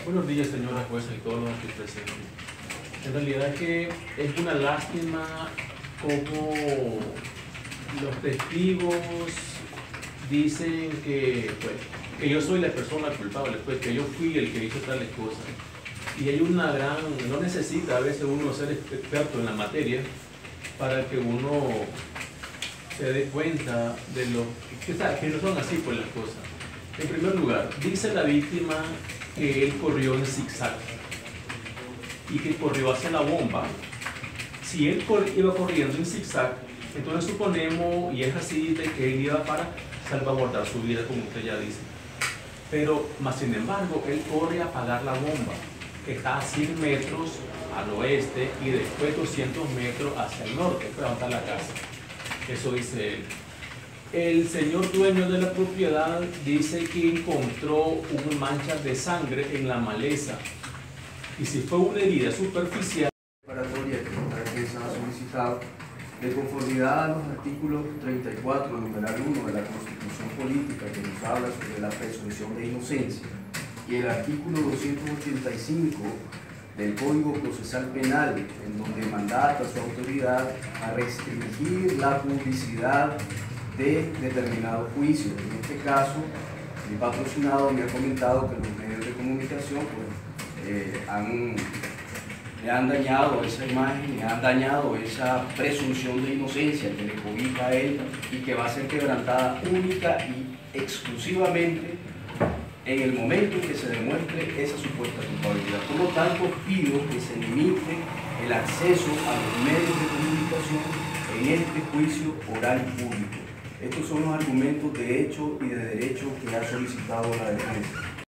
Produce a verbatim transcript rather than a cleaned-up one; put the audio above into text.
Buenos días, señora jueza y todos los aquí presentes. En realidad es que es una lástima cómo los testigos dicen que, pues, que yo soy la persona culpable, pues, que yo fui el que hizo tales cosas. Y hay una gran, no necesita a veces uno ser experto en la materia para que uno se dé cuenta de lo que, que no son así pues las cosas. En primer lugar, dice la víctima que él corrió en zigzag y que corrió hacia la bomba. Si él cor iba corriendo en zigzag, entonces suponemos, y es así, de que él iba para salvaguardar su vida, como usted ya dice. Pero, más sin embargo, él corre a apagar la bomba, que está a cien metros al oeste y después doscientos metros hacia el norte, pues donde está la casa. Eso dice él. El señor dueño de la propiedad dice que encontró una mancha de sangre en la maleza y si fue una herida superficial. Preparatoria que esta defensa ha solicitado, de conformidad a los artículos treinta y cuatro, numeral uno de la Constitución Política, que nos habla sobre la presunción de inocencia, y el artículo doscientos ochenta y cinco del Código Procesal Penal, en donde mandata a su autoridad a restringir la publicidad de determinado juicio. En este caso, mi patrocinado me ha comentado que los medios de comunicación pues, eh, han, le han dañado esa imagen, le han dañado esa presunción de inocencia que le cobija a él y que va a ser quebrantada única y exclusivamente en el momento en que se demuestre esa supuesta culpabilidad. Por lo tanto, pido que se limite el acceso a los medios de comunicación en este juicio oral público. Estos son los argumentos de hecho y de derecho que ha solicitado la defensa.